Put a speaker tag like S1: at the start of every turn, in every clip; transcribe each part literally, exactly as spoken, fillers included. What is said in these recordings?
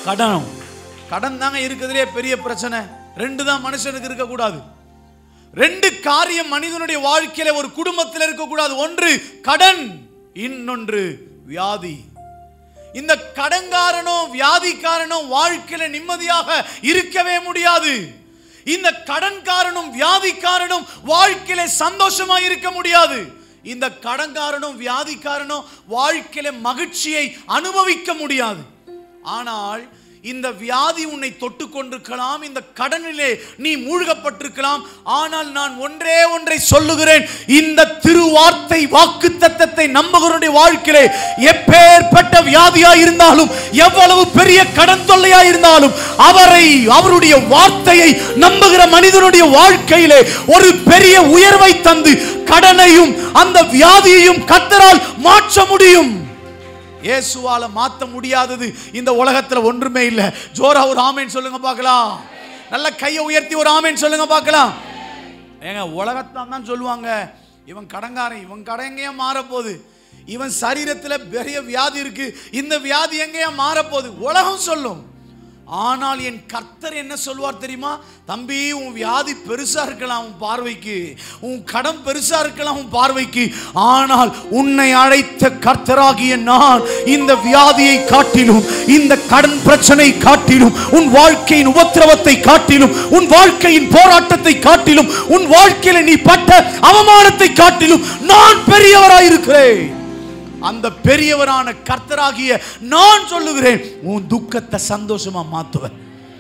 S1: கடன். கடன் தாங்க இருக்கிறதுலே பெரிய பிரச்சனை. ரெண்டு தான் மனுஷனுக்கு இருக்க கூடாது. ரெண்டு காரியம் மனிதனுடைய வாழ்க்கையில ஒரு குடும்பத்தில் இருக்க கூடாது. ஒன்று கடன், இன்னொன்று வியாதி. இந்த கடன்காரனோ வியாதிக்காரனோ வாழ்க்கையில நிம்மதியாக இருக்கவே முடியாது. இந்த கடன்காரனும் வியாதிக்காரனும் வாழ்க்கையில சந்தோஷமா இருக்க முடியாது. இந்த கடன்காரனும் வியாதிக்காரனும் வாழ்க்கையில மகிழ்ச்சியை அனுபவிக்க முடியாது. ஆனால் இந்த வியாதி உன்னை தொட்டு கொண்டிருக்கலாம், இந்த கடனிலே நீ மூழ்கப்பட்டிருக்கலாம். ஆனால் நான் ஒன்றே ஒன்றை சொல்லுகிறேன், இந்த திருவார்த்தை வாக்குத்தத்தத்தை நம்புகிறவருடைய வாழ்க்கையிலே எப்பேற்பட்ட வியாதியா இருந்தாலும், எவ்வளவு பெரிய கடன் தொல்லையா இருந்தாலும், அவரை அவருடைய வார்த்தையை நம்புகிற மனிதனுடைய வாழ்க்கையிலே ஒரு பெரிய உயர்வை தந்து கடனையும் அந்த வியாதியையும் கர்த்தரால் மாற்ற முடியும். இயேசுவால மாத்த முடியாதது இந்த உலகத்துல ஒன்றுமே இல்லை. ஜோரா ஒரு ஆமென் சொல்லுங்க பார்க்கலாம். நல்ல கையை உயர்த்தி ஒரு ஆமென் சொல்லுங்க பார்க்கலாம். ஏங்க உலகத்தான் தான் சொல்லுவாங்க, இவன் கடன்காரன், இவன் கடன் எங்கேயா மாறப்போகுது, இவன் சரீரத்தில் பெரிய வியாதி இருக்கு, இந்த வியாதி எங்கேயா மாறப்போகுது, உலகம் சொல்லும். ஆனால் என் கர்த்தர் என்ன சொல்வார் தெரியுமா? தம்பி, உன் வியாதி பெருசா இருக்கலாம் உன் பார்வைக்கு, உன் கடன் பெருசா இருக்கலாம் உன் பார்வைக்கு, ஆனால் உன்னை அழைத்த கர்த்தராகிய நான் இந்த வியாதியை காட்டிலும், இந்த கடன் பிரச்சனை காட்டிலும், உன் வாழ்க்கையின் உபத்திரவத்தை காட்டிலும், உன் வாழ்க்கையின் போராட்டத்தை காட்டிலும், உன் வாழ்க்கையில நீ பட்ட அவமானத்தை காட்டிலும் நான் பெரியவராயிருக்கிறேன். அந்த பெரியவரான கர்த்தராகிய நான் சொல்லுகிறேன், உன் துக்கத்தை சந்தோஷமா மாத்துவேன்,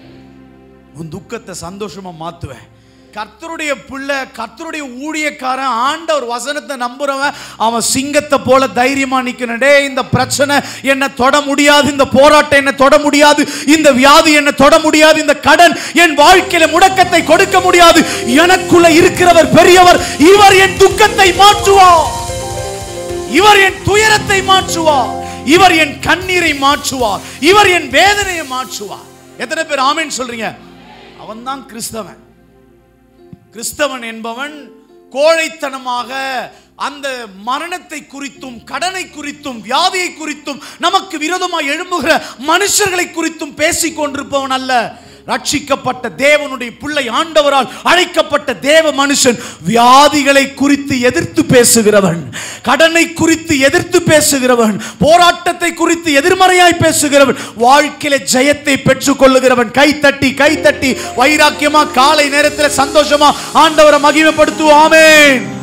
S1: உன் துக்கத்தை சந்தோஷமா மாத்துவேன். கர்த்தருடைய பிள்ளை, கர்த்தருடைய ஊழியக்காரன், ஆண்டவர் வசனத்தை நம்புறவன், அவன் சிங்கத்தை போல தைரியமா நிக்கணும். டே, இந்த பிரச்சனை என்ன தொட முடியாது, இந்த போராட்டம் என்ன தொட முடியாது, இந்த வியாதி என்ன தொட முடியாது, இந்த கடன் என் வாழ்க்கையில முடக்கத்தை கொடுக்க முடியாது. எனக்குள்ள இருக்கிறவர் பெரியவர், இவர் என் துக்கத்தை மாற்றுவார், இவர் என் துயரத்தை மாற்றுவார், இவர் என் கண்ணீரை மாற்றுவார், இவர் என் வேதனையை மாற்றுவார். எத்தனை பேர் ஆமென் சொல்றீங்க? அவன் தான் கிறிஸ்தவன். கிறிஸ்தவன் என்பவன் கோழைத்தனமாக அந்த மரணத்தை குறித்தும், கடனை குறித்தும், வியாதியை குறித்தும், நமக்கு விரோதமாக எழும்புகிற மனுஷர்களை குறித்தும் பேசிக் கொண்டிருப்பவன் அல்ல. ரட்சிக்கப்பட்ட தேவனுடைய பிள்ளை, ஆண்டவரால் அழைக்கப்பட்ட தேவ மனுஷன் வியாதிகளை குறித்து எதிர்த்து பேசுகிறவன், கடனை குறித்து எதிர்த்து பேசுகிறவன், போராட்டத்தை குறித்து எதிர்மறையாய் பேசுகிறவன், வாழ்க்கையில ஜெயத்தை பெற்றுக் கொள்ளுகிறவன். கை தட்டி கை தட்டி வைராக்கியமா காலை நேரத்தில் சந்தோஷமா ஆண்டவரை மகிமைப்படுத்துவோம். ஆமென்.